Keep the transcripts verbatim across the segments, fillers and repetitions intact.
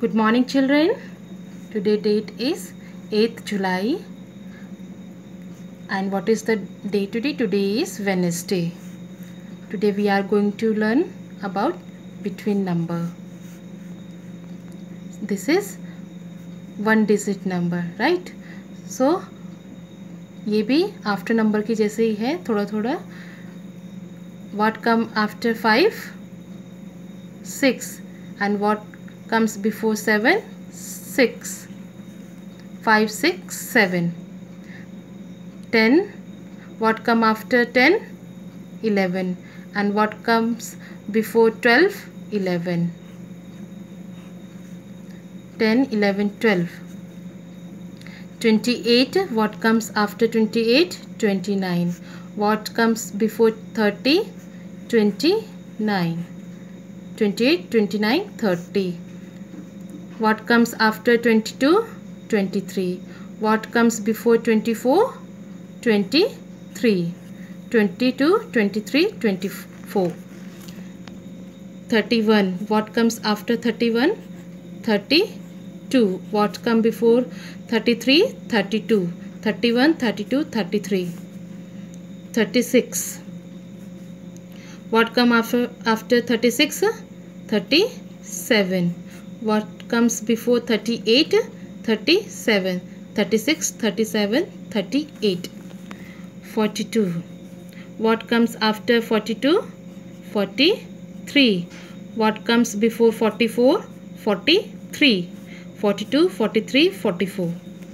Good morning, children. Today date is eighth July. And what is the day today? Today is Wednesday. Today we are going to learn about between number. This is one digit number, right? So ये भी after number की जैसे ही है, थोड़ा थोड़ा. What come after five? Six. And what comes before seven? Six. Five, six, seven. Ten. What come after ten? Eleven. And what comes before twelve? Eleven. Ten, eleven, twelve. Twenty-eight. What comes after twenty-eight? Twenty-nine. What comes before thirty? Twenty-nine. Twenty-eight, twenty-nine, thirty. What comes after twenty-two? Twenty-three. What comes before twenty-four? Twenty-three. Twenty-two, twenty-three, twenty-four. Thirty-one. What comes after thirty-one? Thirty-two. What comes before thirty-three? Thirty-two. Thirty-one, thirty-two, thirty-three. Thirty-six. What comes after after thirty-six? Thirty-seven. What comes before thirty-eight? Thirty-seven. Thirty-six, thirty-seven, thirty-eight. Forty-two. What comes after forty-two? Forty-three. What comes before forty-four? Forty-three. Forty-two, forty-three, forty-four.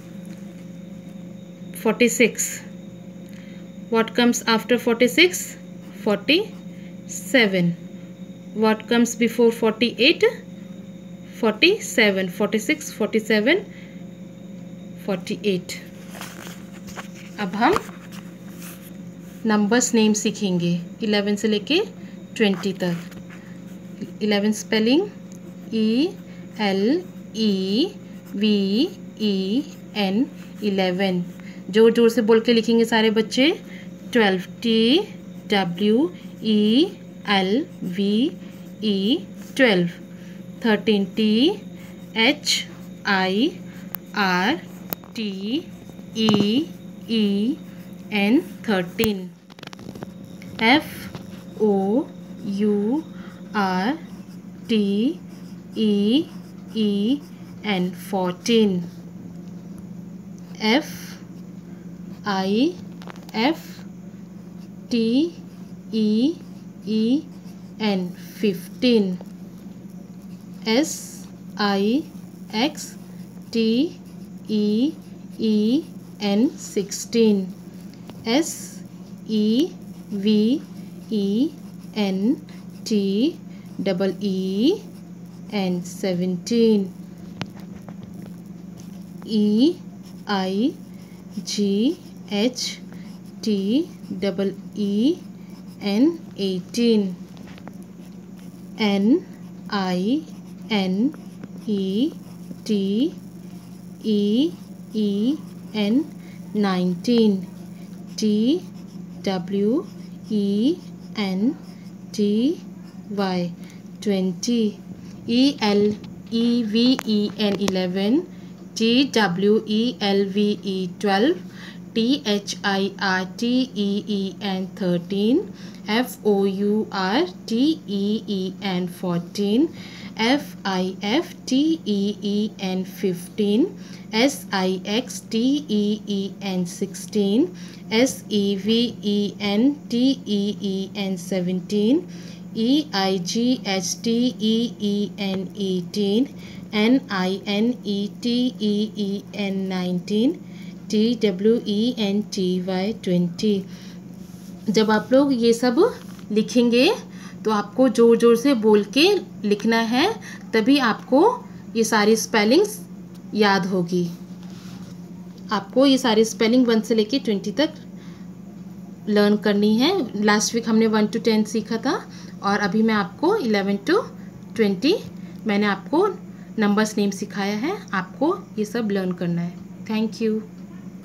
Forty-six. What comes after forty-six? Forty-seven. What comes before forty-eight? Forty-seven. Forty-six, forty-seven, forty-eight. अब हम numbers name सीखेंगे eleven से लेके twenty तक. Eleven spelling E L E V E N. Eleven जोर जोर से बोल के लिखेंगे सारे बच्चे. Twelve T W E L V E twelve. Thirteen T H I R T E E N. Thirteen. F O U R T E E N. Fourteen. F I F T E E N. Fifteen. S I X T E E N. Sixteen. S E V E N T double E N. Seventeen. E I G H T double E N. Eighteen. N I N E T E E N. Nineteen. T W E N T Y. Twenty. E L E V E N. Eleven. T W E L V E twelve. T H I R T E E N. Thirteen. F O U R T E E N. Fourteen. F I F T E E N. Fifteen. S I X T E E N. Sixteen. S E V E N T E E N. Seventeen. E I G H T E E N. Eighteen. N I N E T E E N. Nineteen. T W E N T Y. Twenty. जब आप लोग ये सब लिखेंगे तो आपको ज़ोर ज़ोर से बोल के लिखना है, तभी आपको ये सारी स्पेलिंग्स याद होगी. आपको ये सारी स्पेलिंग वन से लेके ट्वेंटी तक लर्न करनी है. लास्ट वीक हमने वन टू टेन सीखा था और अभी मैं आपको इलेवन टू ट्वेंटी मैंने आपको नंबर्स नेम सिखाया है. आपको ये सब लर्न करना है. Thank you.